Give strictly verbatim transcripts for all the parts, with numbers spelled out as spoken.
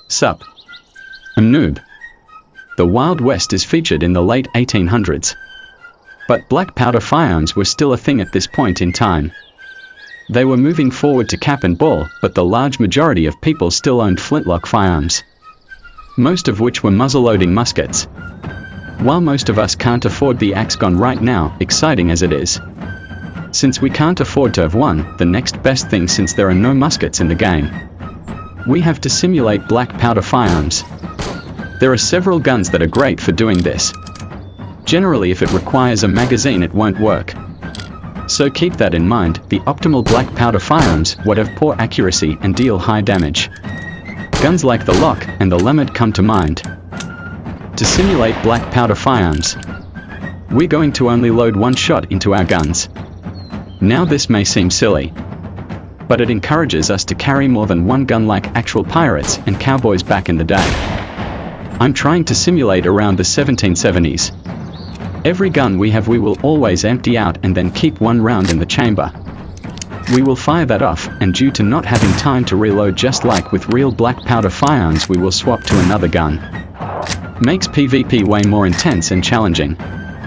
Sup. I'm Noob. The Wild West is featured in the late eighteen hundreds. But black powder firearms were still a thing at this point in time. They were moving forward to cap and ball, but the large majority of people still owned flintlock firearms, most of which were muzzle-loading muskets. While most of us can't afford the axe gun right now, exciting as it is, since we can't afford to have one, the next best thing, since there are no muskets in the game, we have to simulate black powder firearms. There are several guns that are great for doing this. Generally, if it requires a magazine, it won't work. So keep that in mind. The optimal black powder firearms would have poor accuracy and deal high damage. Guns like the Lock and the Lemmet come to mind. To simulate black powder firearms, we're going to only load one shot into our guns. Now this may seem silly, but it encourages us to carry more than one gun like actual pirates and cowboys back in the day. I'm trying to simulate around the seventeen seventies. Every gun we have we will always empty out and then keep one round in the chamber. We will fire that off, and due to not having time to reload, just like with real black powder firearms, we will swap to another gun. Makes PvP way more intense and challenging.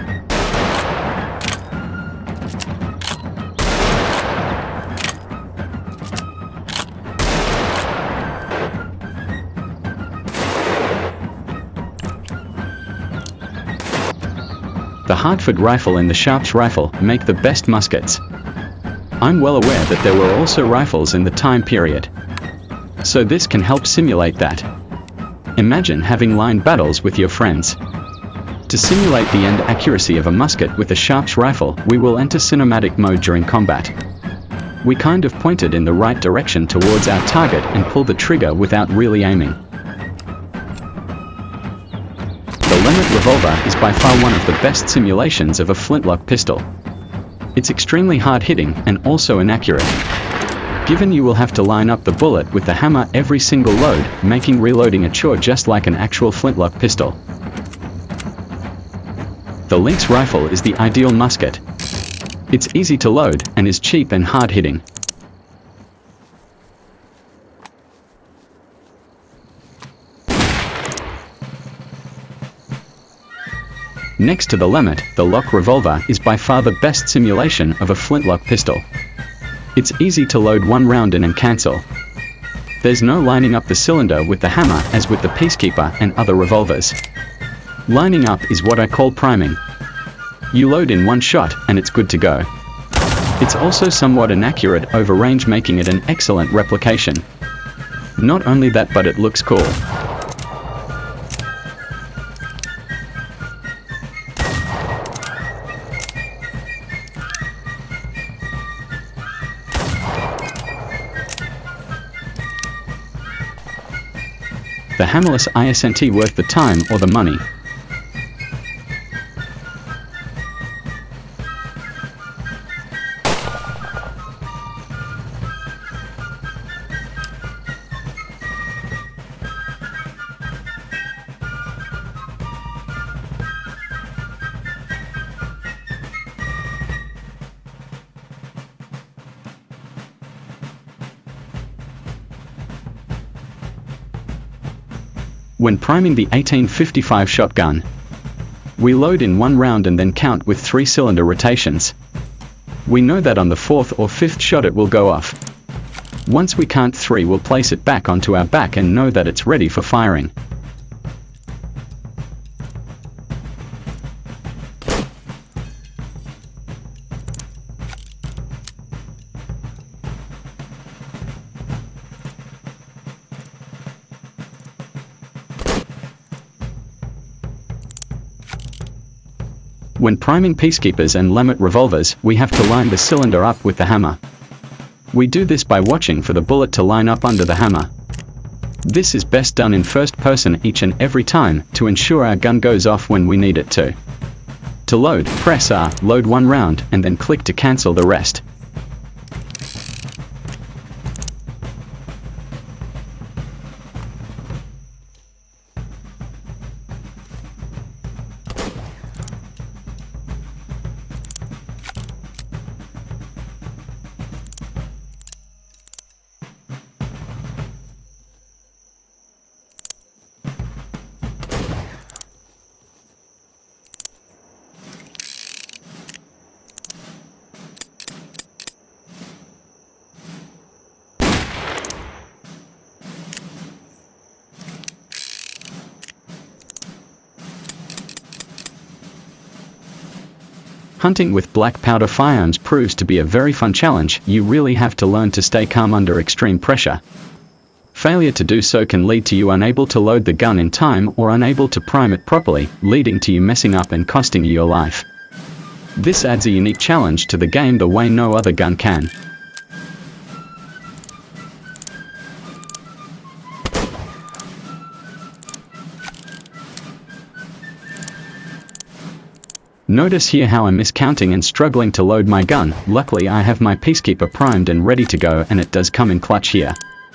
The Hartford rifle and the Sharps rifle make the best muskets. I'm well aware that there were also rifles in the time period, so this can help simulate that. Imagine having line battles with your friends. To simulate the end accuracy of a musket with a Sharps rifle, we will enter cinematic mode during combat. We kind of pointed in the right direction towards our target and pull the trigger without really aiming. The Lemmet revolver is by far one of the best simulations of a flintlock pistol. It's extremely hard-hitting and also inaccurate, given you will have to line up the bullet with the hammer every single load, making reloading a chore just like an actual flintlock pistol. The Lynx rifle is the ideal musket. It's easy to load and is cheap and hard-hitting. Next to the Lemmet, the Lock revolver is by far the best simulation of a flintlock pistol. It's easy to load one round in and cancel. There's no lining up the cylinder with the hammer as with the Peacekeeper and other revolvers. Lining up is what I call priming. You load in one shot and it's good to go. It's also somewhat inaccurate over range, making it an excellent replication. Not only that, but it looks cool. The hammerless isn't worth the time or the money. When priming the eighteen fifty-five shotgun, we load in one round and then count with three cylinder rotations. We know that on the fourth or fifth shot it will go off. Once we count three, we'll place it back onto our back and know that it's ready for firing. When priming Peacekeepers and Lemmet revolvers, we have to line the cylinder up with the hammer. We do this by watching for the bullet to line up under the hammer. This is best done in first person each and every time to ensure our gun goes off when we need it to. To load, press R, load one round, and then click to cancel the rest. Hunting with black powder firearms proves to be a very fun challenge. You really have to learn to stay calm under extreme pressure. Failure to do so can lead to you unable to load the gun in time or unable to prime it properly, leading to you messing up and costing you your life. This adds a unique challenge to the game the way no other gun can. Notice here how I'm miscounting and struggling to load my gun. Luckily I have my Peacekeeper primed and ready to go, and it does come in clutch here.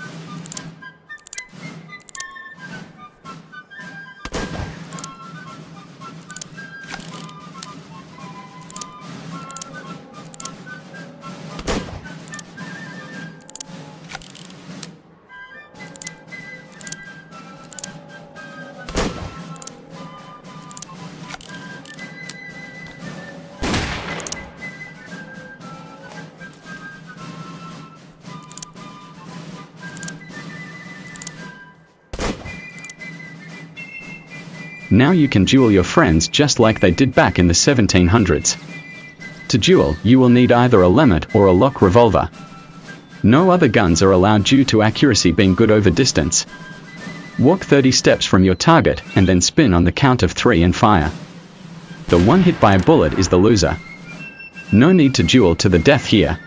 Now you can duel your friends just like they did back in the seventeen hundreds. To duel, you will need either a Lemmet or a lock revolver. No other guns are allowed due to accuracy being good over distance. Walk thirty steps from your target and then spin on the count of three and fire. The one hit by a bullet is the loser. No need to duel to the death here.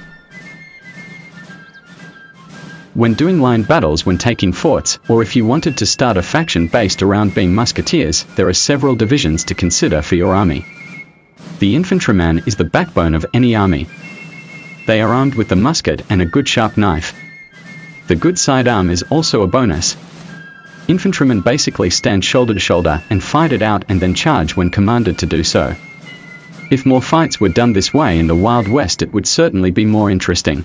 When doing line battles when taking forts, or if you wanted to start a faction based around being musketeers, there are several divisions to consider for your army. The infantryman is the backbone of any army. They are armed with the musket and a good sharp knife. The good sidearm is also a bonus. Infantrymen basically stand shoulder to shoulder and fight it out and then charge when commanded to do so. If more fights were done this way in the Wild West, it would certainly be more interesting.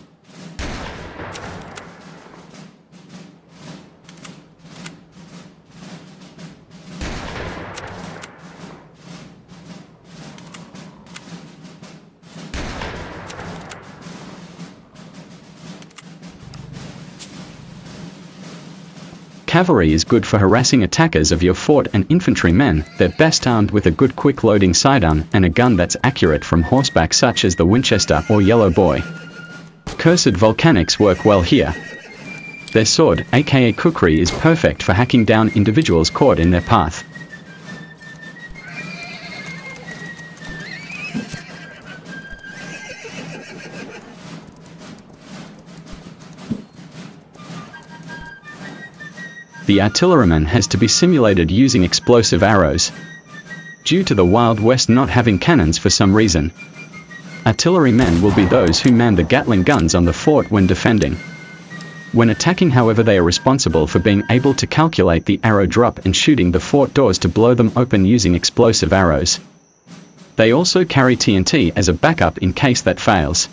Cavalry is good for harassing attackers of your fort, and infantrymen, they're best armed with a good quick loading sidearm and a gun that's accurate from horseback such as the Winchester or Yellow Boy. Cursed Volcanics work well here. Their sword, aka Kukri, is perfect for hacking down individuals caught in their path. The artilleryman has to be simulated using explosive arrows. Due to the Wild West not having cannons for some reason, artillerymen will be those who man the Gatling guns on the fort when defending. When attacking, however, they are responsible for being able to calculate the arrow drop and shooting the fort doors to blow them open using explosive arrows. They also carry T N T as a backup in case that fails.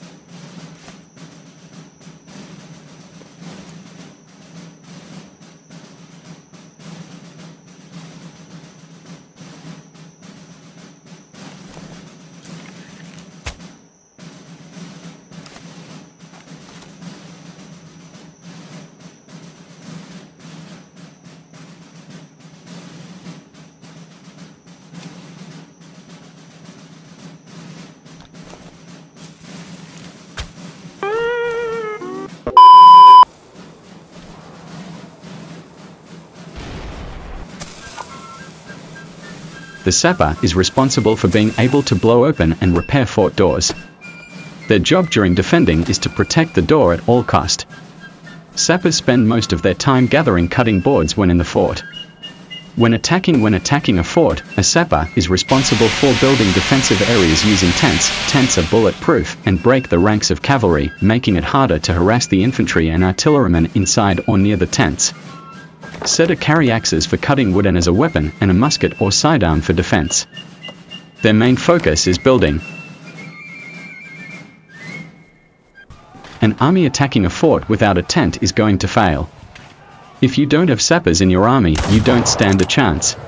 The sapper is responsible for being able to blow open and repair fort doors. Their job during defending is to protect the door at all cost. Sappers spend most of their time gathering cutting boards when in the fort. When attacking when attacking a fort, a sapper is responsible for building defensive areas using tents. Tents are bulletproof and break the ranks of cavalry, making it harder to harass the infantry and artillerymen inside or near the tents. Setter carry axes for cutting wood and as a weapon, and a musket or sidearm for defense. Their main focus is building. An army attacking a fort without a tent is going to fail. If you don't have sappers in your army, you don't stand a chance.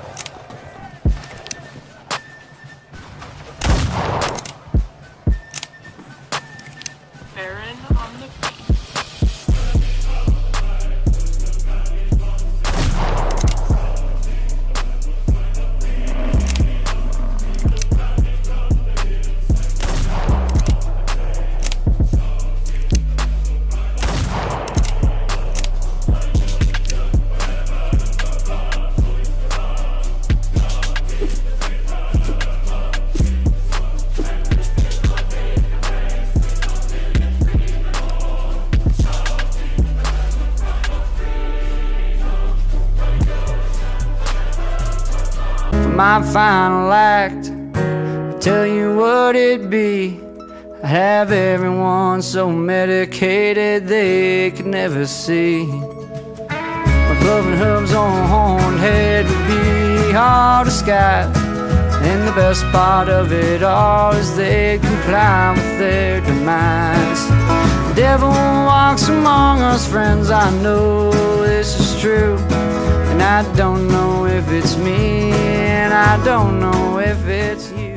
my final act, I'll tell you what it'd be. I have everyone so medicated they could never see. My clubbing hubs on horned head would be hard to disguise, and the best part of it all is they'd comply with their demise. The devil walks among us, friends, I know this is true. And I don't know if it's me, and I don't know if it's you.